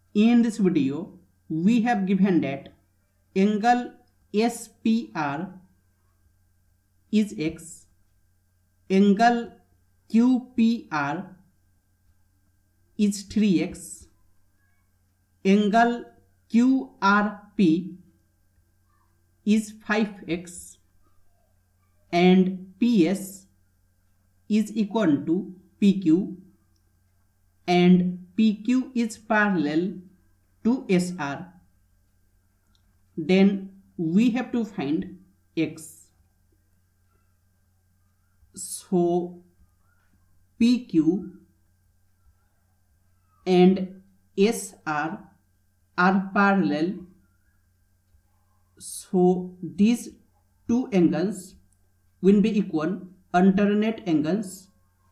In this video, we have given that angle SPR is x, angle QPR is 3x, angle QRP is 5x, and PS is equal to PQ, and PQ is parallel to SR. Then we have to find x. So PQ and SR are parallel, so these two angles will be equal alternate angles.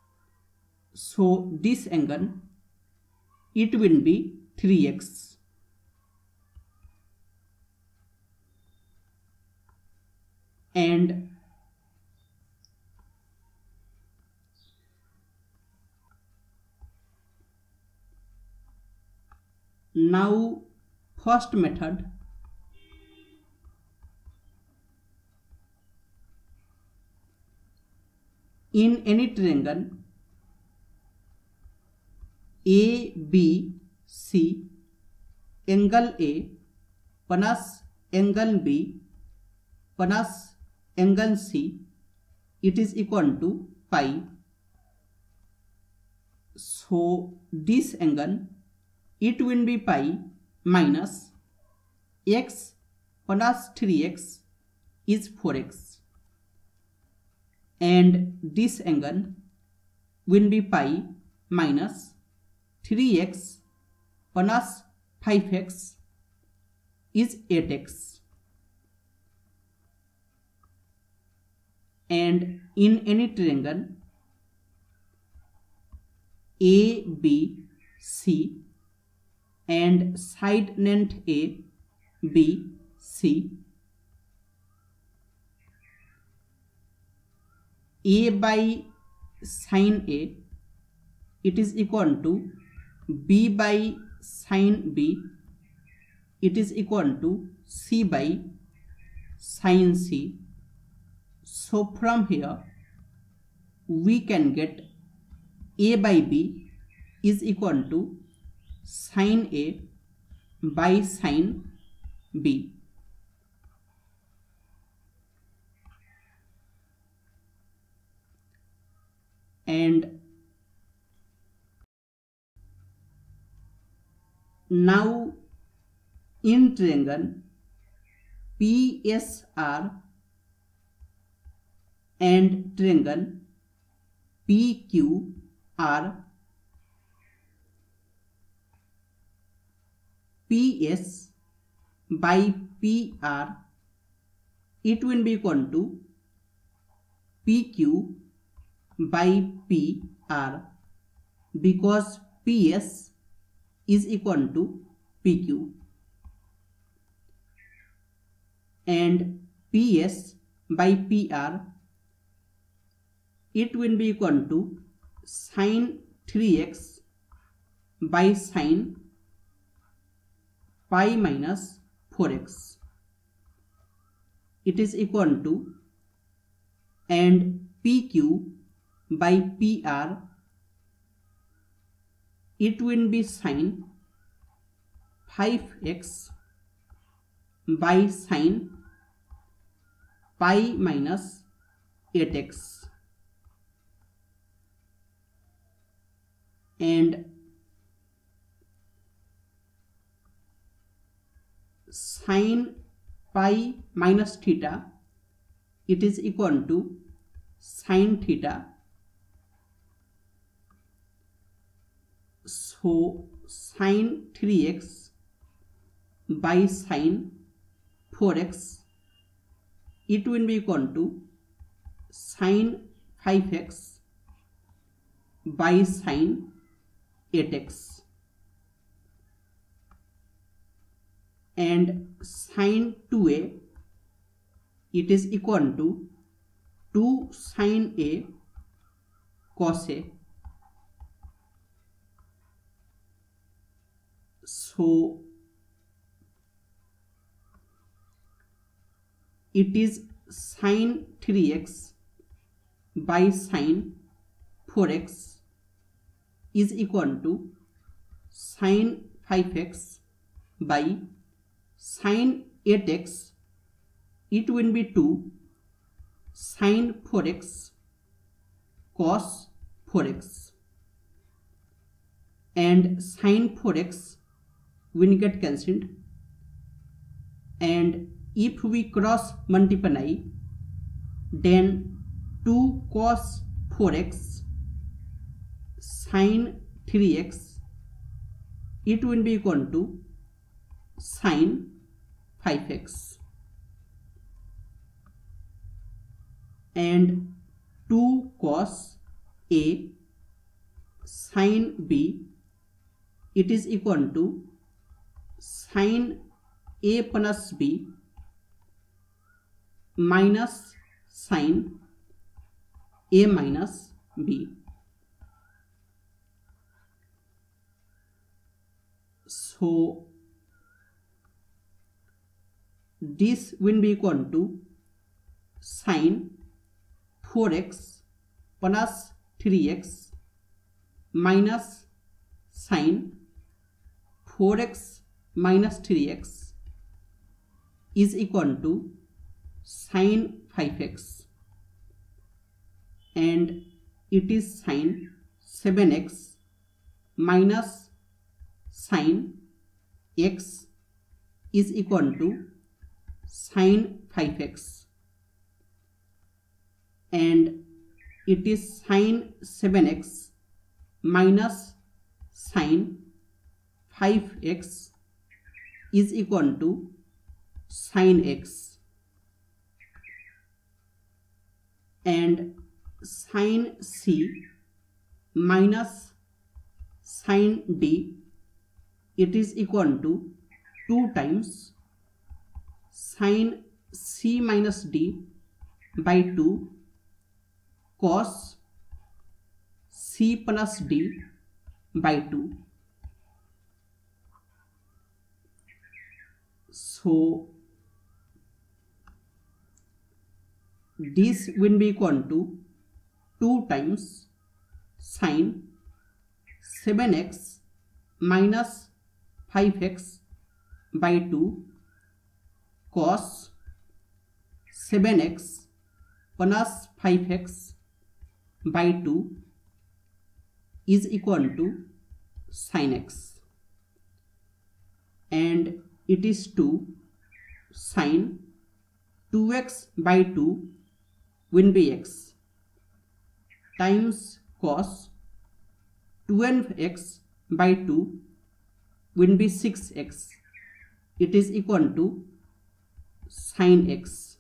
So this angle, it will be 3x. And now first method, in any triangle ABC, angle A plus angle B plus angle C, it is equal to pi. So this angle, it will be pi minus x plus 3x is 4x, and this angle will be pi minus 3x plus 5x is 8x. And in any triangle ABC and side length A, B, C, A by sine A, it is equal to B by sine B, it is equal to C by sine C. So from here we can get A by B is equal to sine A by sine B. And now in triangle PSR and triangle PQR, PS by PR, it will be equal to PQ by PR, because PS is equal to PQ, and PS by PR, it will be equal to sine 3x by sine pi minus 4x, it is equal to, and PQ by PR, it will be sine 5x by sine pi minus 8x, and sine pi minus theta, it is equal to sine theta. So sine 3x by sine 4x, it will be equal to sine 5x by sine 8x, and sine 2a, it is equal to 2 sine A cos A. So it is sine 3x by sine 4x is equal to sine 5x by sine 8x. It will be 2 sine 4x cos 4x, and sine 4x will get cancelled, and if we cross multiply, then 2 cos 4x sine 3x, it will be equal to sine 5x, and 2 cos a sine b, it is equal to sine a plus b minus sine a minus b. So this will be equal to sine 4x plus 3x minus sine 4x minus 3x is equal to sine 5x, and it is sine 7x minus sine x is equal to sine 5x, and it is sine 7x minus sine 5x is equal to sine x, and sine c minus sine d, it is equal to 2 times sine c minus d by 2 cos c plus d by 2. So this will be equal to 2 times sine 7x minus 5x by 2 cos 7x plus 5x by 2 is equal to sin x, and it is 2 sin 2x by 2 will be x times cos 12x by 2 will be 6x, it is equal to sin x,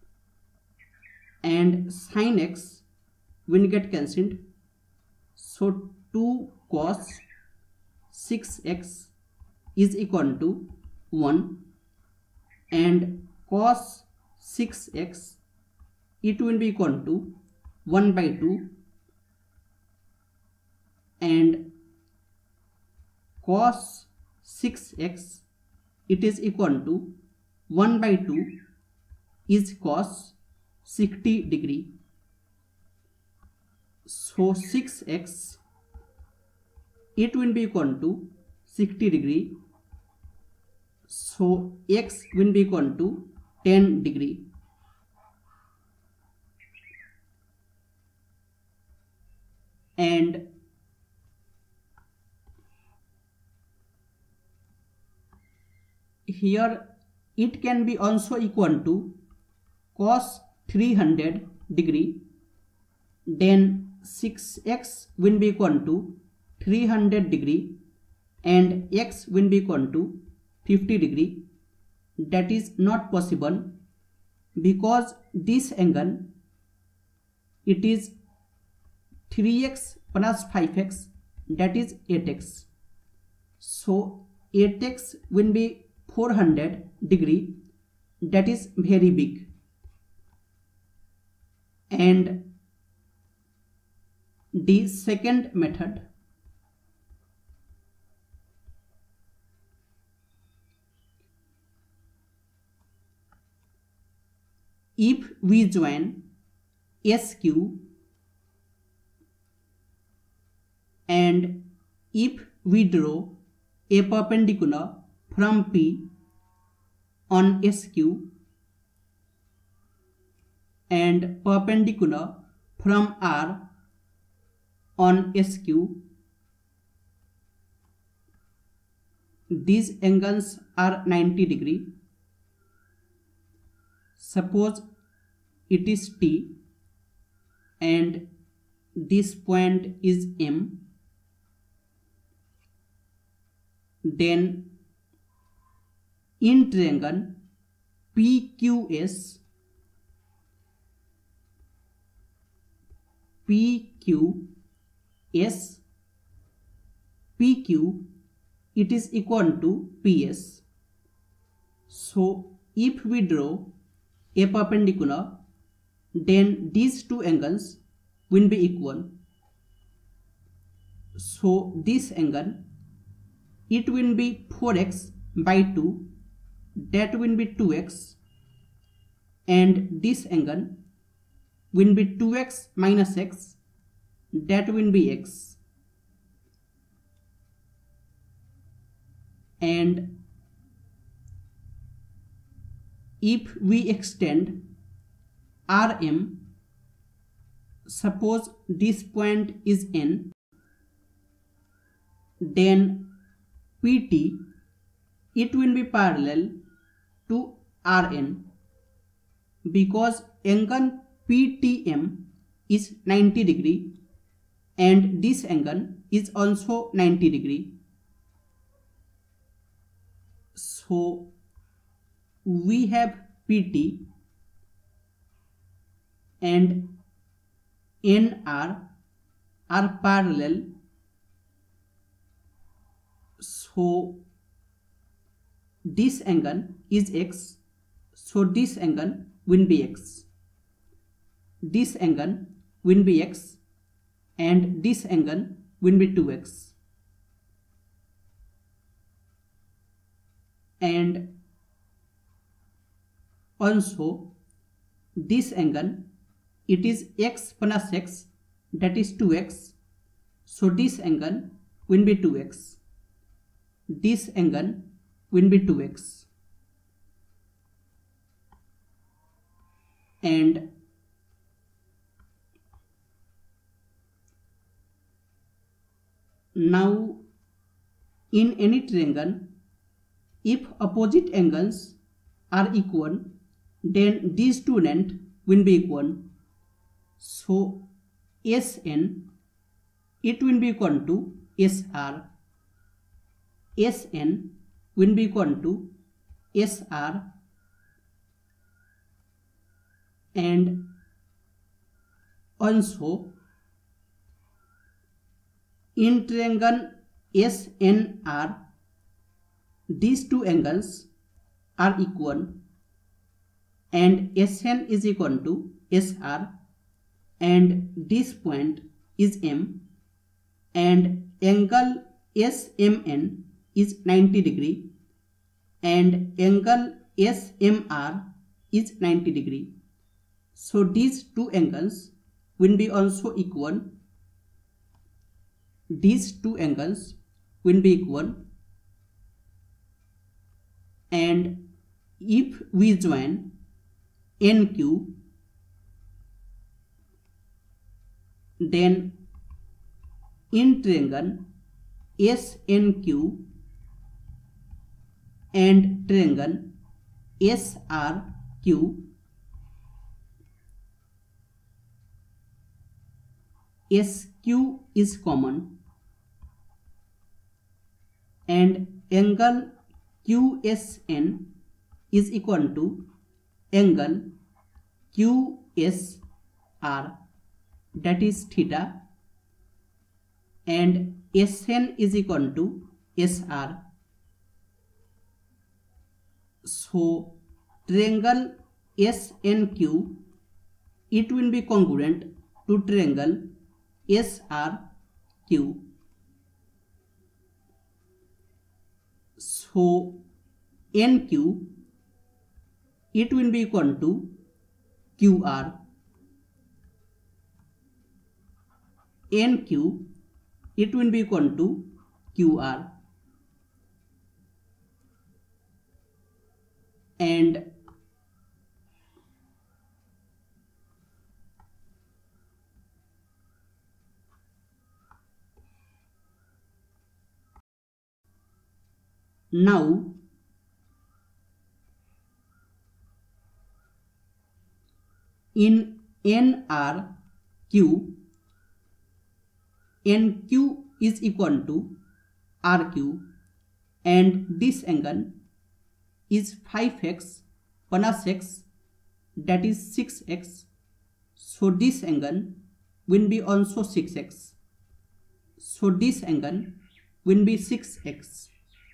and sin x will get cancelled, so 2 cos 6x is equal to 1, and cos 6x it will be equal to 1 by 2, and cos 6x it is equal to 1 by 2 is cos 60 degree. So 6x it will be equal to 60 degree, so x will be equal to 10 degree. And here it can be also equal to cos 300 degree, then 6x will be equal to 300 degree and x will be equal to 50 degree. That is not possible because this angle it is 3x plus 5x, that is 8x. So 8x will be 400 degree, that is very big. And the second method, if we join SQ and if we draw a perpendicular from P on SQ and perpendicular from R on SQ, these angles are 90 degree. Suppose it is T and this point is M, then in triangle PQS, PQ, it is equal to PS. So if we draw a perpendicular, then these two angles will be equal. So this angle, it will be 4x by 2, that will be 2x, and this angle will be 2x minus x, that will be x, and if we extend RM, suppose this point is N, then PT, it will be parallel to RN, because angle PTM is 90 degree and this angle is also 90 degree. So we have PT and NR are parallel, so this angle is x, so this angle will be x, this angle will be x, and this angle will be 2x, and also this angle, it is x plus x, that is 2x, so this angle will be 2x, this angle will be 2x, and now in any triangle, if opposite angles are equal, then these two lengths will be equal. So SN, it will be equal to SR, SN will be equal to SR, and also in triangle SNR, these two angles are equal and SN is equal to SR, and this point is M, and angle SMN is 90 degree and angle SMR is 90 degree. So these two angles will be also equal. These two angles will be equal, and if we join NQ, then in triangle SNQ and triangle SRQ, SQ is common, and angle QSN is equal to angle QSR, that is theta, and SN is equal to SR. So triangle SNQ, it will be congruent to triangle SRQ. So NQ, it will be equal to QR. NQ, it will be equal to QR. And now in NRQ, NQ is equal to RQ, and this angle is 5x plus x, that is 6x. So this angle will be also 6x. So this angle will be 6x.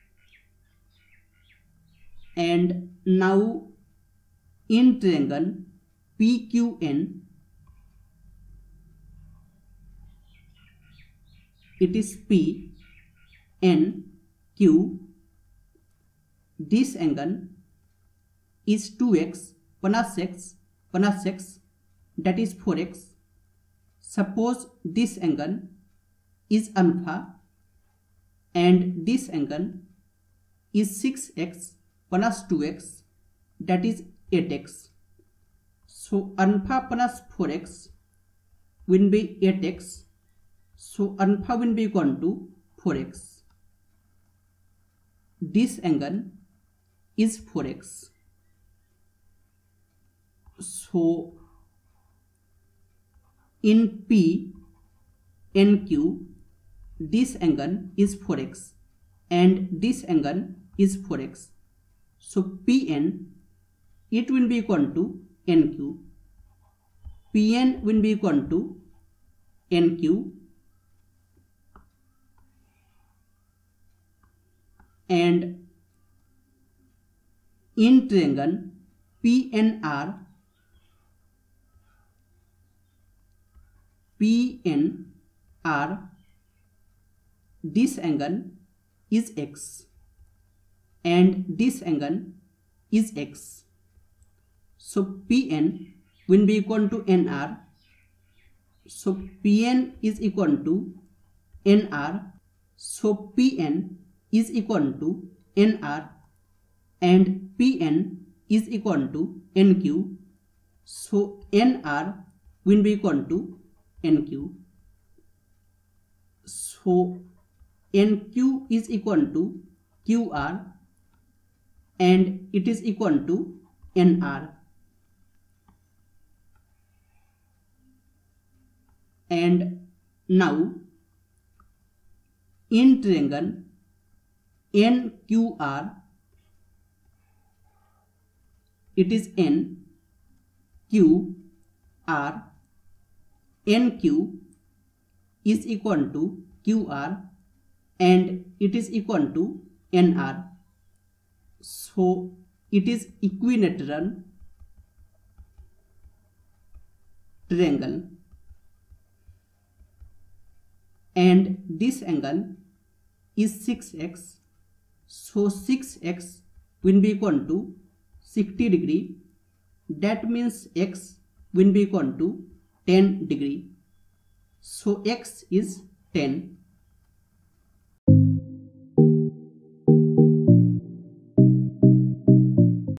And now in triangle PQN, it is P N Q. This angle is 2x plus x plus x, that is 4x. Suppose this angle is alpha and this angle is 6x plus 2x, that is 8x. So alpha plus 4x will be 8x. So alpha will be equal to 4x. This angle is 4x. So in P NQ, this angle is 4x and this angle is 4x. So Pn, it will be equal to NQ. Pn will be equal to NQ, and in triangle PNR, this angle is x and this angle is x. So Pn will be equal to NR. So Pn is equal to NR. So Pn is equal to NR and Pn is equal to NQ. So NR will be equal to NQ. So NQ is equal to QR and it is equal to NR. And now in triangle NQR, it is N Q R. NQ is equal to QR and it is equal to NR. So it is equilateral triangle, and this angle is 6x. So 6x will be equal to 60 degree. That means x will be equal to 10 degree. So x is 10.